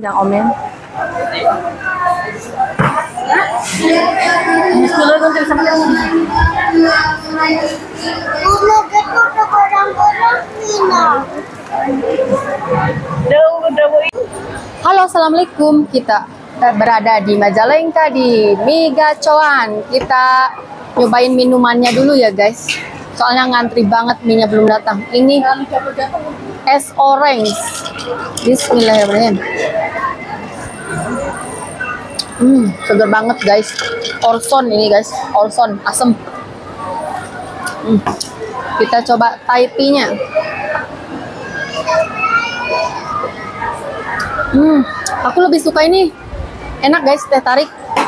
Yang omen. Halo, assalamualaikum. Kita berada di Majalengka di Mie Gacoan. Kita nyobain minumannya dulu ya guys. Soalnya ngantri banget, mie-nya belum datang. Ini es orange. Bismillahirrahmanirrahim. Segar banget guys. Orson ini guys, Orson asem. Kita coba Thai tea-nya. Aku lebih suka ini. Enak guys, teh tarik.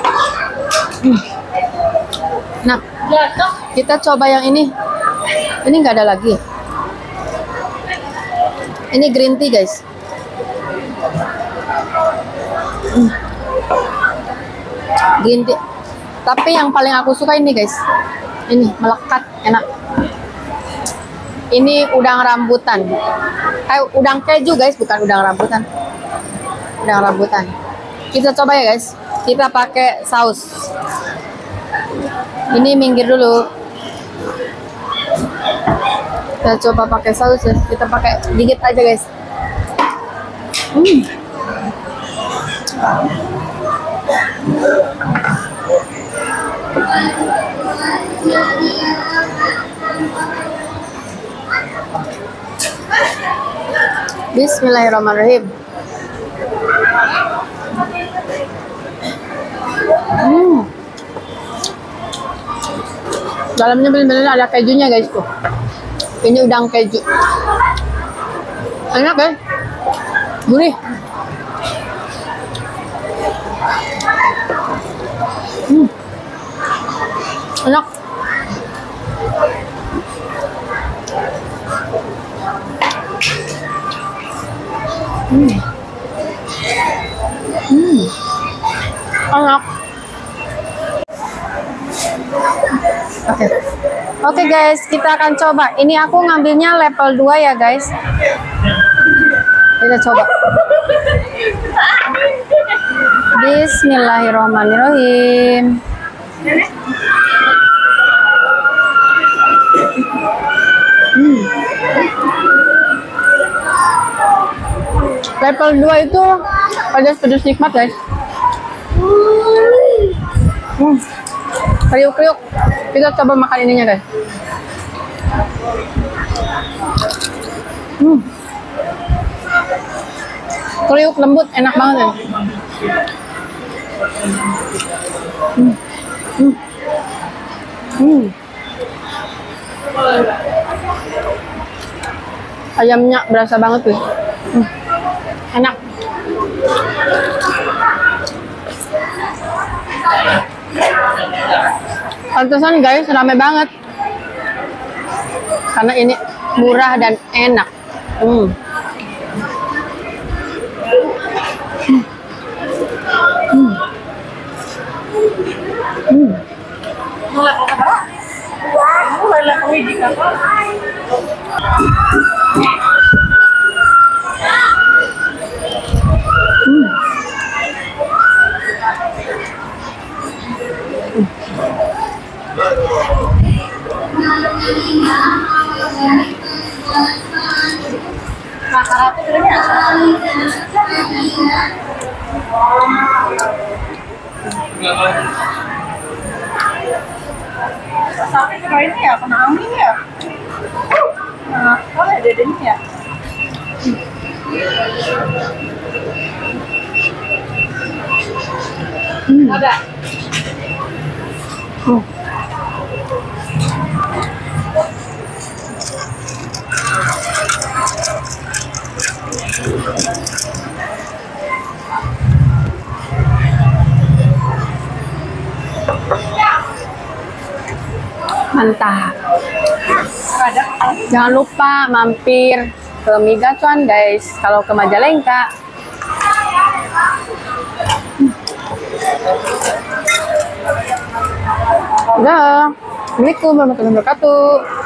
Nah, kita coba yang ini. Ini nggak ada lagi. Ini green tea guys. Green tea. Tapi yang paling aku suka ini guys. Ini melekat, enak. Ini udang rambutan. Udang keju guys, bukan udang rambutan. Udang rambutan. Kita coba ya guys. Kita pakai saus. Ini minggir dulu. Kita coba pakai saus ya. Kita pakai dikit aja guys. Bismillahirrahmanirrahim. Dalamnya benar-benar ada kejunya guys tuh. Ini udang keju. Enak guys. Gurih. Enak. Enak. Oke guys, kita akan coba. Ini aku ngambilnya level 2 ya guys. Kita coba. Bismillahirrahmanirrahim. Level 2 itu pedas-pedas nikmat guys. Kriuk-kriuk. Kita coba makan ininya guys. Kriuk lembut, enak banget ya. Ayamnya berasa banget tuh. Enak. Pantesan guys, rame banget. Karena ini murah dan enak. Tapi kalau ini ya kena angin ya. Nah, kalau ada ini ya. Ada. Mantap. Jangan lupa mampir ke Mie Gacoan guys kalau ke Majalengka. Udah. Assalamualaikum warahmatullahi wabarakatuh.